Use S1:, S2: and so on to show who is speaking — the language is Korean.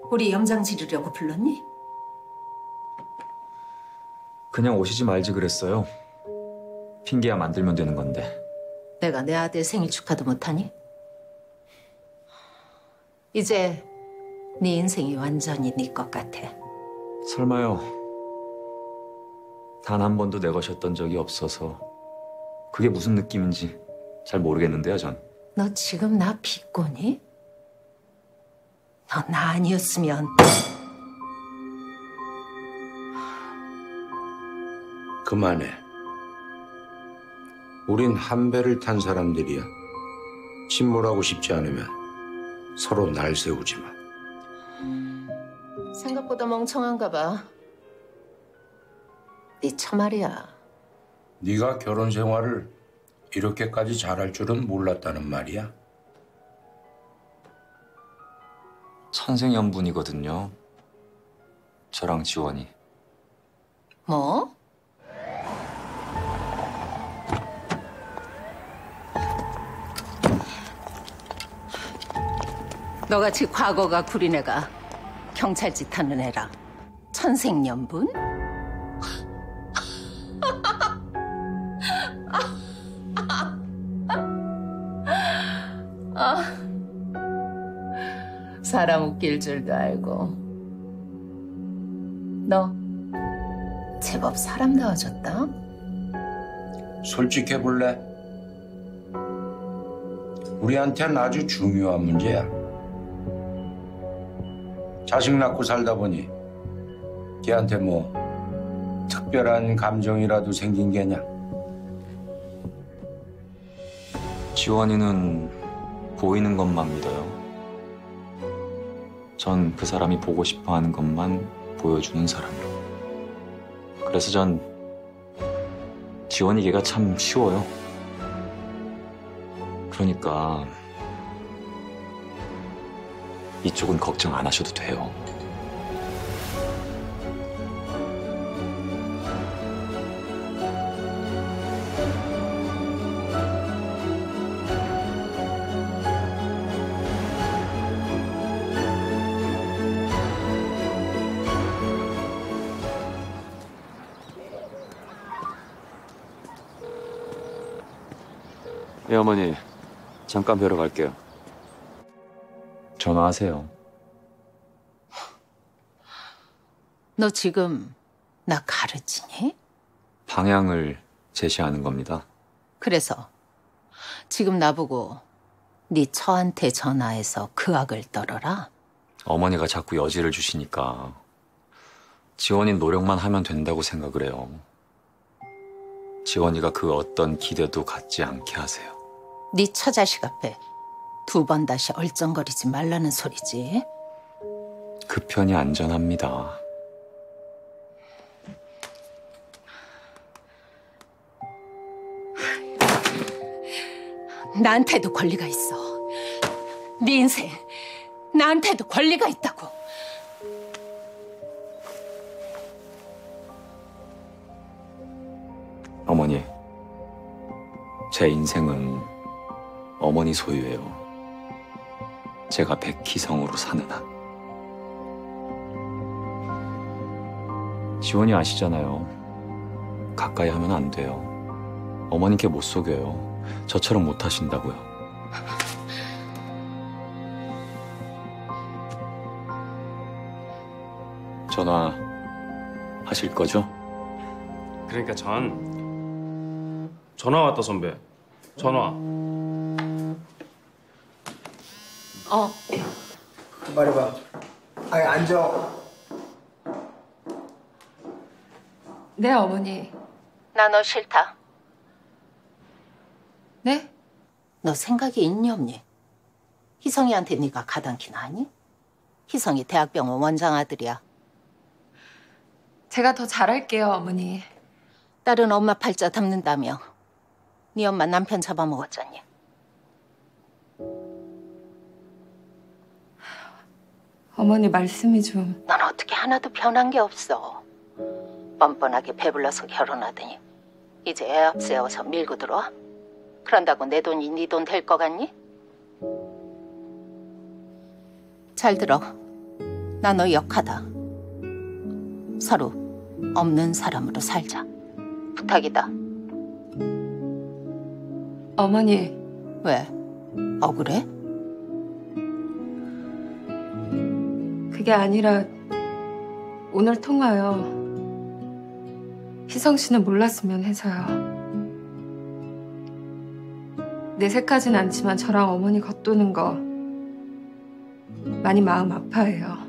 S1: 우리 염장 지르려고 불렀니?
S2: 그냥 오시지 말지 그랬어요. 핑계야 만들면 되는 건데.
S1: 내가 내 아들 생일 축하도 못하니? 이제 네 인생이 완전히 네 것 같아.
S2: 설마요. 단 한 번도 내거셨던 적이 없어서 그게 무슨 느낌인지 잘 모르겠는데요, 전.
S1: 너 지금 나 비꼬니? 너 나 아니었으면...
S3: 그만해. 우린 한 배를 탄 사람들이야. 침몰하고 싶지 않으면 서로 날 세우지 마.
S1: 생각보다 멍청한가 봐. 네 처말이야.
S3: 네가 결혼 생활을 이렇게까지 잘할 줄은 몰랐다는 말이야.
S2: 천생연분이거든요. 저랑 지원이.
S1: 뭐? 너같이 과거가 구린 애가 경찰짓 하는 애랑 천생연분? 사람 웃길 줄도 알고. 너 제법 사람다워졌다.
S3: 솔직해볼래? 우리한테는 아주 중요한 문제야. 자식 낳고 살다 보니 걔한테 뭐 특별한 감정이라도 생긴 게냐?
S2: 지원이는 보이는 것만 믿어요. 전 그 사람이 보고 싶어 하는 것만 보여주는 사람으로. 그래서 전 지원이기가 참 쉬워요. 그러니까 이쪽은 걱정 안 하셔도 돼요. 예, 어머니. 잠깐 뵈러 갈게요. 전화하세요.
S1: 너 지금 나 가르치니?
S2: 방향을 제시하는 겁니다.
S1: 그래서 지금 나보고 네 처한테 전화해서 그 악을 떨어라?
S2: 어머니가 자꾸 여지를 주시니까 지원이 노력만 하면 된다고 생각을 해요. 지원이가 그 어떤 기대도 갖지 않게 하세요.
S1: 네 처자식 앞에 두 번 다시 얼쩡거리지 말라는 소리지.
S2: 그 편이 안전합니다.
S1: 나한테도 권리가 있어. 네 인생 나한테도 권리가 있다고.
S2: 어머니, 제 인생은 어머니 소유예요. 제가 백희성으로 사는 한. 지원이 아시잖아요. 가까이 하면 안 돼요. 어머니께 못 속여요. 저처럼 못 하신다고요. 전화 하실 거죠?
S4: 그러니까 전화 왔다, 선배. 전화.
S5: 말해봐. 아니, 앉아.
S6: 네, 어머니.
S1: 나 너 싫다.
S6: 네?
S1: 너 생각이 있니 없니? 희성이한테 네가 가당키나 하니? 희성이 대학병원 원장 아들이야.
S6: 제가 더 잘할게요, 어머니.
S1: 딸은 엄마 팔자 담는다며. 네 엄마 남편 잡아먹었잖니.
S6: 어머니 말씀이 좀...
S1: 넌 어떻게 하나도 변한 게 없어. 뻔뻔하게 배불러서 결혼하더니 이제 애 앞세워서 밀고 들어와? 그런다고 내 돈이 네 돈 될 거 같니? 잘 들어. 나 너 역하다. 서로 없는 사람으로 살자. 부탁이다.
S6: 어머니,
S1: 왜? 억울해?
S6: 그게 아니라 오늘 통화요. 희성 씨는 몰랐으면 해서요. 내색하진 않지만 저랑 어머니 겉도는 거 많이 마음 아파해요.